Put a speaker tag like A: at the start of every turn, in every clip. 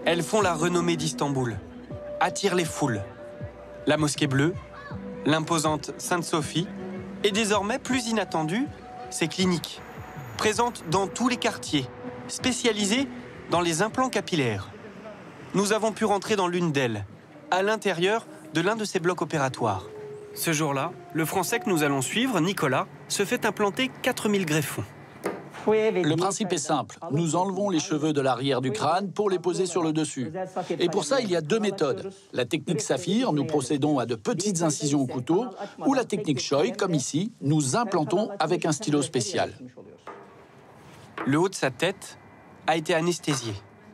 A: Elles font la renommée d'Istanbul, attirent les foules. La mosquée bleue, l'imposante Sainte-Sophie et désormais, plus inattendue, ces cliniques, présentes dans tous les quartiers, spécialisées dans les implants capillaires. Nous avons pu rentrer dans l'une d'elles, à l'intérieur de l'un de ces blocs opératoires. Ce jour-là, le Français que nous allons suivre, Nicolas, se fait implanter 4000 greffons.
B: Le principe est simple. Nous enlevons les cheveux de l'arrière du crâne pour les poser sur le dessus. Et pour ça, il y a deux méthodes. La technique Saphir, nous procédons à de petites incisions au couteau, ou la technique Choi, comme ici, nous implantons avec un stylo spécial.
A: Le haut de sa tête a été anesthésié.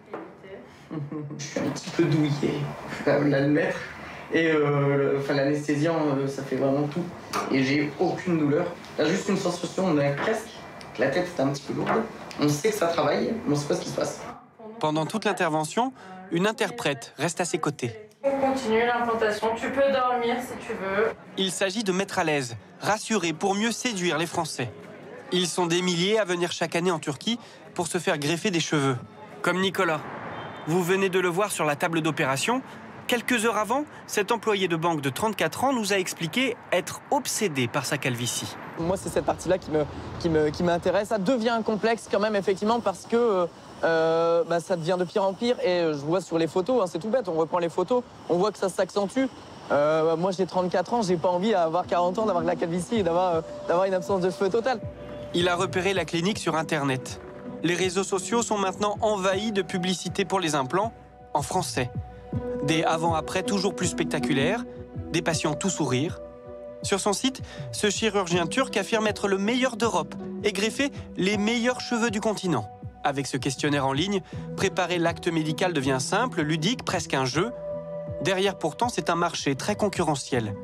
C: Je suis un petit peu douillé, faut quand même l'admettre. Et l'anesthésiant, ça fait vraiment tout. Et j'ai aucune douleur. Il y a juste une sensation, on a presque. La tête est un petit peu lourde. On sait que ça travaille, mais on ne sait pas ce qui se passe.
A: Pendant toute l'intervention, une interprète reste à ses côtés.
D: On continue l'implantation. Tu peux dormir si tu veux.
A: Il s'agit de mettre à l'aise, rassurer pour mieux séduire les Français. Ils sont des milliers à venir chaque année en Turquie pour se faire greffer des cheveux. Comme Nicolas. Vous venez de le voir sur la table d'opération. Quelques heures avant, cet employé de banque de 34 ans nous a expliqué être obsédé par sa calvitie.
E: Moi, c'est cette partie-là qui m'intéresse. Ça devient un complexe quand même, effectivement, parce que ça devient de pire en pire. Et je vois sur les photos, hein, c'est tout bête, on reprend les photos, on voit que ça s'accentue. Moi, j'ai 34 ans, j'ai pas envie à avoir 40 ans d'avoir de la calvitie et d'avoir une absence de cheveux totale.
A: Il a repéré la clinique sur Internet. Les réseaux sociaux sont maintenant envahis de publicités pour les implants en français. Des avant-après toujours plus spectaculaires, des patients tout sourire. Sur son site, ce chirurgien turc affirme être le meilleur d'Europe et greffer les meilleurs cheveux du continent. Avec ce questionnaire en ligne, préparer l'acte médical devient simple, ludique, presque un jeu. Derrière pourtant, c'est un marché très concurrentiel.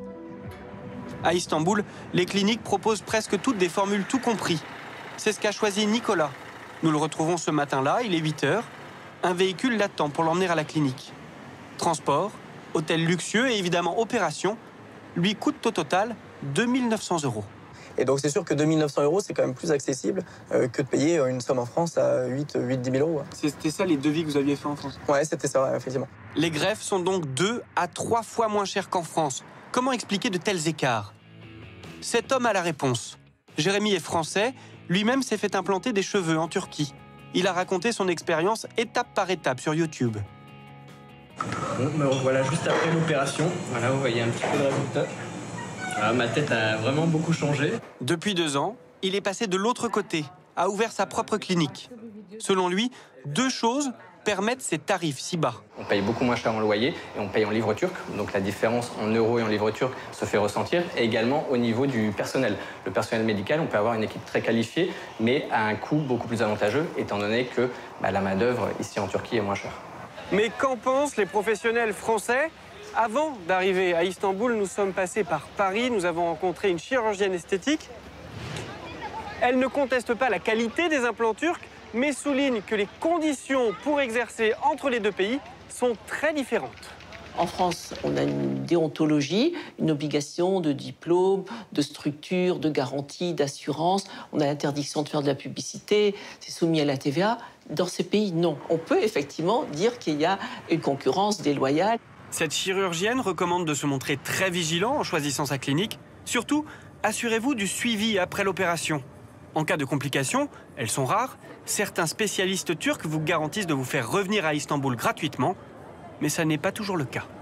A: À Istanbul, les cliniques proposent presque toutes des formules tout compris. C'est ce qu'a choisi Nicolas. Nous le retrouvons ce matin-là, il est 8 h. Un véhicule l'attend pour l'emmener à la clinique. Transport, hôtel luxueux et évidemment opération, lui coûte au total 2 900 €.
E: Et donc c'est sûr que 2 900 €, c'est quand même plus accessible que de payer une somme en France à 8-10 000 €.
A: C'était ça les devis que vous aviez fait en France?
E: Ouais, c'était ça, ouais, effectivement.
A: Les greffes sont donc 2 à 3 fois moins chères qu'en France. Comment expliquer de tels écarts? Cet homme a la réponse. Jérémy est français, lui-même s'est fait implanter des cheveux en Turquie. Il a raconté son expérience étape par étape sur YouTube.
F: Bon, me revoilà juste après l'opération. Voilà, vous voyez un petit peu de résultat. Ah, ma tête a vraiment beaucoup changé.
A: Depuis 2 ans, il est passé de l'autre côté, a ouvert sa propre clinique. Selon lui, 2 choses permettent ces tarifs si bas.
F: On paye beaucoup moins cher en loyer et on paye en livres turcs. Donc la différence en euros et en livres turcs se fait ressentir. Et également au niveau du personnel. Le personnel médical, on peut avoir une équipe très qualifiée, mais à un coût beaucoup plus avantageux, étant donné que la main-d'œuvre ici en Turquie est moins chère.
A: Mais qu'en pensent les professionnels français? Avant d'arriver à Istanbul, nous sommes passés par Paris, nous avons rencontré une chirurgienne esthétique. Elle ne conteste pas la qualité des implants turcs, mais souligne que les conditions pour exercer entre les deux pays sont très différentes.
G: En France, on a une déontologie, une obligation de diplôme, de structure, de garantie, d'assurance. On a l'interdiction de faire de la publicité, c'est soumis à la TVA. Dans ces pays, non. On peut effectivement dire qu'il y a une concurrence déloyale.
A: Cette chirurgienne recommande de se montrer très vigilant en choisissant sa clinique. Surtout, assurez-vous du suivi après l'opération. En cas de complications, elles sont rares, certains spécialistes turcs vous garantissent de vous faire revenir à Istanbul gratuitement, mais ça n'est pas toujours le cas.